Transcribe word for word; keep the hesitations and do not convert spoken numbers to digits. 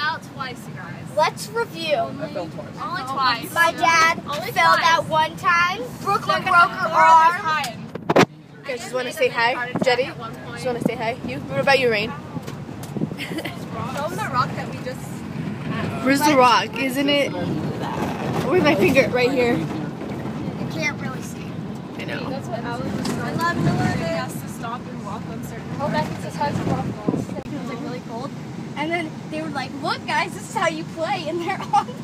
out twice, you guys. Let's review. Only, I fell twice. Only twice. My dad Only fell twice. that one time. Brooklyn Second broke her four arm. times. You guys just want to say hi? Jetty? Just want to say hi? You? What about you, Rain? Show them the rock that we just had. Where's the rock? Isn't it? Where's my finger? Right here. You can't really see. I know. That's what Alex was I love the He has to stop and walk on certain Oh, parts. Becky says how's waffles. It was like really cold. And then they were like, look guys, this is how you play. And they're on